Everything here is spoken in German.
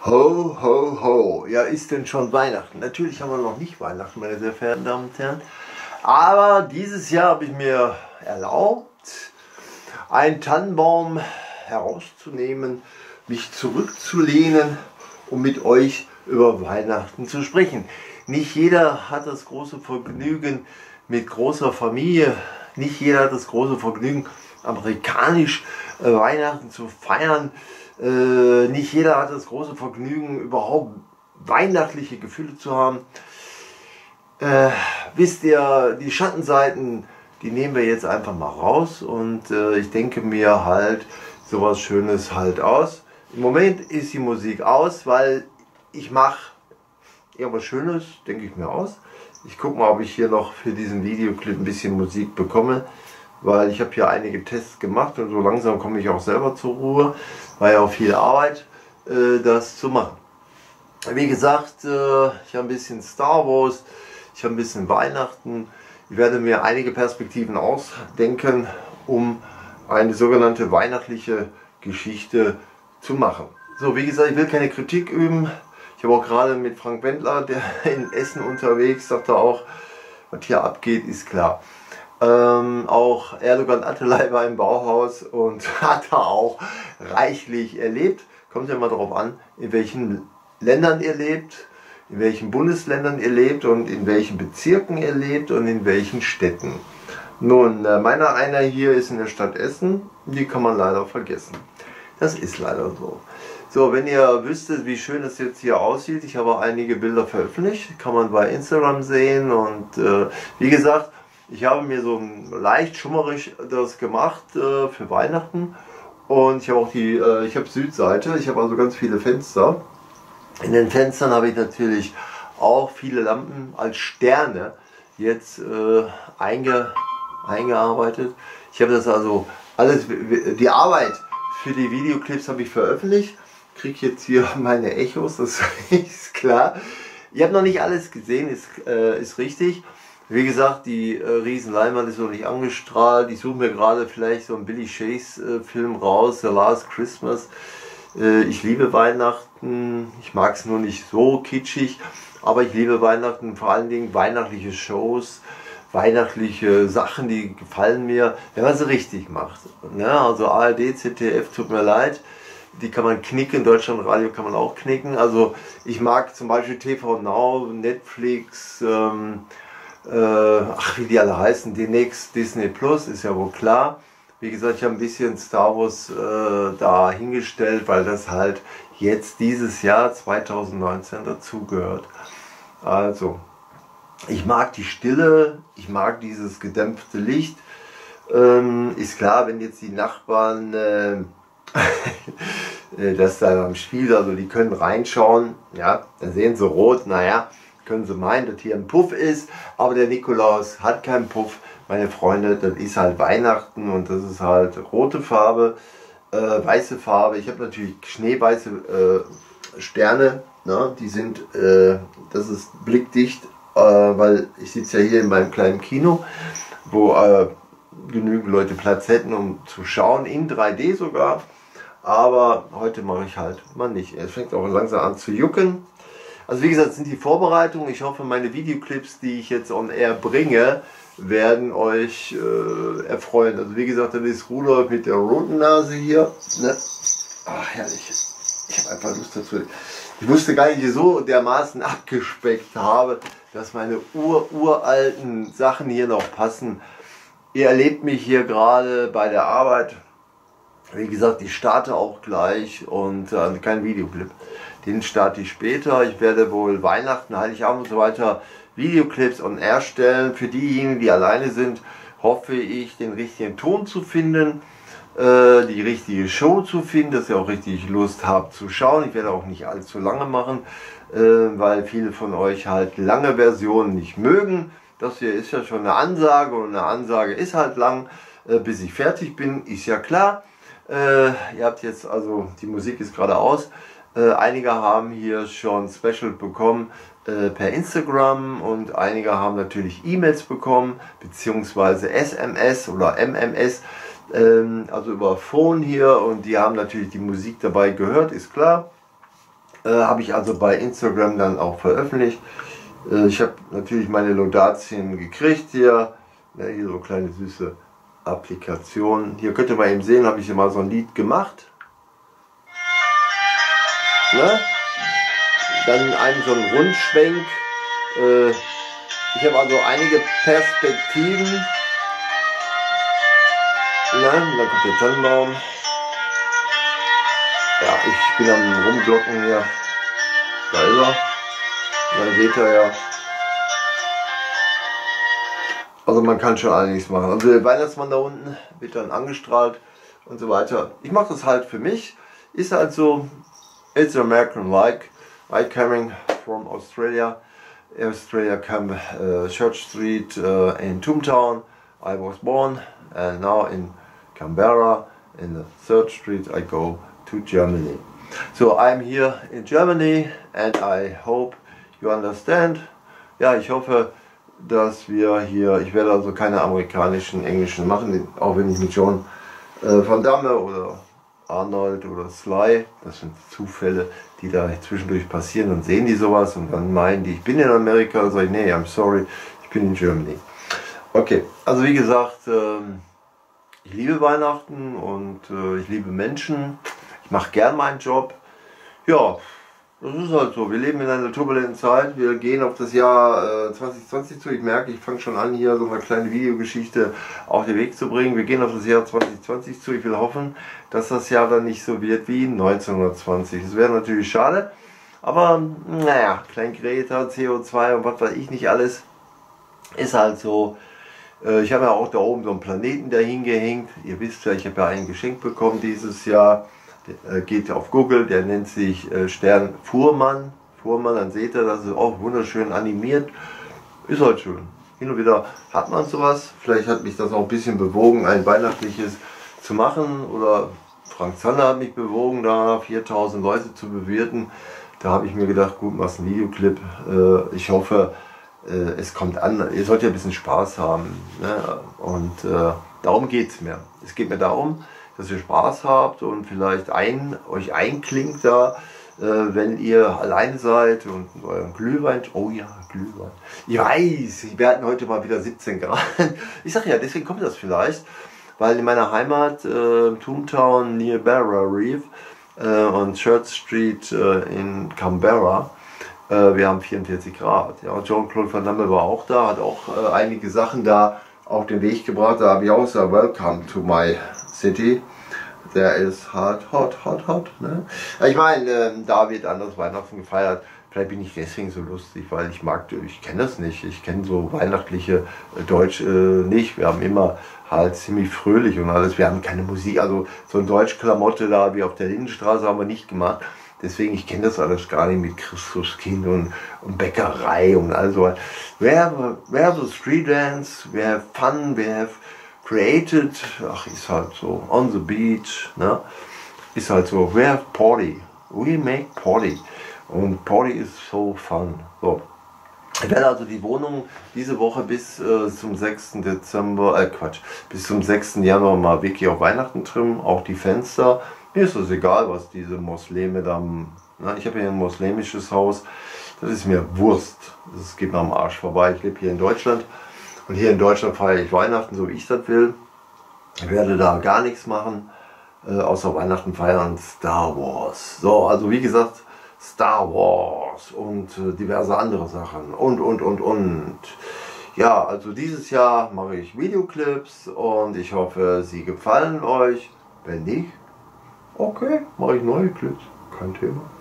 Ho, ho, ho. Ja, ist denn schon Weihnachten? Natürlich haben wir noch nicht Weihnachten, meine sehr verehrten Damen und Herren. Aber dieses Jahr habe ich mir erlaubt, einen Tannenbaum herauszunehmen, mich zurückzulehnen, um mit euch über Weihnachten zu sprechen. Nicht jeder hat das große Vergnügen mit großer Familie. Nicht jeder hat das große Vergnügen, amerikanisch Weihnachten zu feiern. Nicht jeder hat das große Vergnügen, überhaupt weihnachtliche Gefühle zu haben. Wisst ihr, die Schattenseiten, die nehmen wir jetzt einfach mal raus und ich denke mir halt sowas Schönes halt aus. Im Moment ist die Musik aus, weil ich mache irgendwas Schönes, denke ich mir aus. Ich gucke mal, ob ich hier noch für diesen Videoclip ein bisschen Musik bekomme, weil ich habe hier einige Tests gemacht und so langsam komme ich auch selber zur Ruhe. War ja auch viel Arbeit, das zu machen. Wie gesagt, ich habe ein bisschen Star Wars, ich habe ein bisschen Weihnachten. Ich werde mir einige Perspektiven ausdenken, um eine sogenannte weihnachtliche Geschichte zu machen. So, wie gesagt, ich will keine Kritik üben. Ich habe auch gerade mit Frank Wendler, der in Essen unterwegs, sagt er auch, was hier abgeht, ist klar. Auch Erdogan Attalay war im Bauhaus und hat da auch reichlich erlebt. Kommt ja mal darauf an, in welchen Ländern ihr lebt, in welchen Bundesländern ihr lebt und in welchen Bezirken ihr lebt und in welchen Städten. Nun, einer hier ist in der Stadt Essen, die kann man leider vergessen. Das ist leider so. So, wenn ihr wüsstet, wie schön es jetzt hier aussieht, ich habe einige Bilder veröffentlicht, kann man bei Instagram sehen und wie gesagt, ich habe mir so leicht schummerisch das gemacht für Weihnachten und ich habe auch ich habe Südseite, ich habe also ganz viele Fenster. In den Fenstern habe ich natürlich auch viele Lampen als Sterne jetzt eingearbeitet. Ich habe das also alles, die Arbeit für die Videoclips habe ich veröffentlicht. Ich kriege jetzt hier meine Echos, das ist klar. Ihr habt noch nicht alles gesehen, ist richtig. Wie gesagt, die riesen Leinwand ist noch nicht angestrahlt. Ich suche mir gerade vielleicht so einen Billy Chase Film raus, The Last Christmas. Ich liebe Weihnachten, ich mag es nur nicht so kitschig, aber ich liebe Weihnachten, vor allen Dingen weihnachtliche Shows, weihnachtliche Sachen, die gefallen mir, wenn man sie richtig macht. Ja, also ARD, ZDF, tut mir leid, die kann man knicken, Deutschlandradio kann man auch knicken. Also ich mag zum Beispiel TV Now, Netflix, wie die alle heißen, demnächst Disney Plus, ist ja wohl klar. Wie gesagt, ich habe ein bisschen Star Wars da hingestellt, weil das halt jetzt dieses Jahr 2019 dazugehört. Also, ich mag die Stille, ich mag dieses gedämpfte Licht. Ist klar, wenn jetzt die Nachbarn das da am Spiel, also die können reinschauen, ja, dann sehen sie rot, naja, können sie meinen, dass hier ein Puff ist, aber der Nikolaus hat keinen Puff. Meine Freunde, das ist halt Weihnachten und das ist halt rote Farbe, weiße Farbe. Ich habe natürlich schneeweiße Sterne, ne? Die sind, das ist blickdicht, weil ich sitze ja hier in meinem kleinen Kino, wo genügend Leute Platz hätten, um zu schauen, in 3D sogar. Aber heute mache ich halt mal nicht. Es fängt auch langsam an zu jucken. Also wie gesagt, sind die Vorbereitungen. Ich hoffe, meine Videoclips, die ich jetzt on air bringe, werden euch erfreuen. Also wie gesagt, das ist Rudolf mit der roten Nase hier. Ne? Ach, herrlich. Ich habe einfach Lust dazu. Ich wusste gar nicht, wie ich so dermaßen abgespeckt habe, dass meine uralten Sachen hier noch passen. Ihr erlebt mich hier gerade bei der Arbeit. Wie gesagt, ich starte auch gleich und kein Videoclip. Den starte ich später. Ich werde wohl Weihnachten, Heiligabend und so weiter Videoclips on air stellen. Für diejenigen, die alleine sind, hoffe ich, den richtigen Ton zu finden, die richtige Show zu finden, dass ihr auch richtig Lust habt zu schauen. Ich werde auch nicht allzu lange machen, weil viele von euch halt lange Versionen nicht mögen. Das hier ist ja schon eine Ansage und eine Ansage ist halt lang, bis ich fertig bin, ist ja klar. Ihr habt jetzt, also die Musik ist gerade aus. Einige haben hier schon Special bekommen per Instagram und einige haben natürlich E-Mails bekommen, beziehungsweise SMS oder MMS, also über Phone hier, und die haben natürlich die Musik dabei gehört, ist klar. habe ich also bei Instagram dann auch veröffentlicht. Ich habe natürlich meine Laudatien gekriegt hier. Ja, hier so kleine süße Applikationen. Hier könnt ihr mal eben sehen, habe ich hier mal so ein Lied gemacht. Ne? Dann einen so einen Rundschwenk. Ich habe also einige Perspektiven. Ne? Dann kommt der Tannenbaum. Ja, ich bin am Rumglocken hier. Da ist er. Da seht ihr ja. Also man kann schon einiges machen. Also der Weihnachtsmann da unten wird dann angestrahlt und so weiter. Ich mache das halt für mich. Ist halt so, it's American like. I coming from Australia. Australia come Church Street in Toontown. I was born and now in Canberra in the 3rd Street I go to Germany. So I'm here in Germany and I hope you understand. Ja, ich hoffe, dass wir hier, ich werde also keine amerikanischen, englischen machen, auch wenn ich mit John Van Damme oder Arnold oder Sly, das sind Zufälle, die da zwischendurch passieren, und sehen die sowas und dann meinen die, ich bin in Amerika, und sage ich, nee, I'm sorry, ich bin in Germany. Okay, also wie gesagt, ich liebe Weihnachten und ich liebe Menschen, ich mache gern meinen Job. Ja, das ist halt so, wir leben in einer turbulenten Zeit, wir gehen auf das Jahr 2020 zu. Ich merke, ich fange schon an, hier so eine kleine Videogeschichte auf den Weg zu bringen. Wir gehen auf das Jahr 2020 zu. Ich will hoffen, dass das Jahr dann nicht so wird wie 1920. Das wäre natürlich schade, aber naja, Klein Greta, CO2 und was weiß ich nicht alles, ist halt so. Ich habe ja auch da oben so einen Planeten dahin gehängt. Ihr wisst ja, ich habe ja ein Geschenk bekommen dieses Jahr. Geht auf Google, der nennt sich Stern Fuhrmann. Dann seht ihr, das ist auch wunderschön animiert. Ist halt schön. Hin und wieder hat man sowas. Vielleicht hat mich das auch ein bisschen bewogen, ein weihnachtliches zu machen. Oder Frank Zander hat mich bewogen, da 4000 Leute zu bewirten. Da habe ich mir gedacht, gut, machst einen Videoclip. Ich hoffe, es kommt an. Ihr sollt ja ein bisschen Spaß haben. Ne? Und darum geht es mir. Es geht mir darum, dass ihr Spaß habt und vielleicht euch einklingt da, wenn ihr alleine seid und euren Glühwein, oh ja, Glühwein. Ich weiß, wir hatten heute mal wieder 17 Grad. Ich sag ja, deswegen kommt das vielleicht, weil in meiner Heimat, Toontown near Barra Reef und Church Street in Canberra, wir haben 44 Grad. Ja, Jean-Claude Van Damme war auch da, hat auch einige Sachen da auf den Weg gebracht. Da habe ich auch gesagt, welcome to my city. There is hot. Ne? Ich meine, da wird anders Weihnachten gefeiert. Vielleicht bin ich deswegen so lustig, weil ich kenne das nicht. Ich kenne so weihnachtliche Deutsch nicht. Wir haben immer halt ziemlich fröhlich und alles. Wir haben keine Musik, also so ein Deutschklamotte da wie auf der Lindenstraße haben wir nicht gemacht. Deswegen, ich kenne das alles gar nicht mit Christuskind und Bäckerei und all so. We have the street dance, we have fun, we have created, ach, ist halt so, on the beach, ne? Ist halt so, we have party, we make party. Und Party is so fun. So. Ich werde also die Wohnung diese Woche bis zum 6. Dezember, bis zum 6. Januar mal wirklich auf Weihnachten trimmen, auch die Fenster. Mir ist es egal, was diese Mosleme da, ich habe hier ein moslemisches Haus, das ist mir Wurst, das geht mir am Arsch vorbei. Ich lebe hier in Deutschland und hier in Deutschland feiere ich Weihnachten, so wie ich das will. Ich werde da gar nichts machen, außer Weihnachten feiern, Star Wars. So, also wie gesagt, Star Wars und diverse andere Sachen und. Ja, also dieses Jahr mache ich Videoclips und ich hoffe, sie gefallen euch. Wenn nicht, okay, mache ich neue Clips, kein Thema.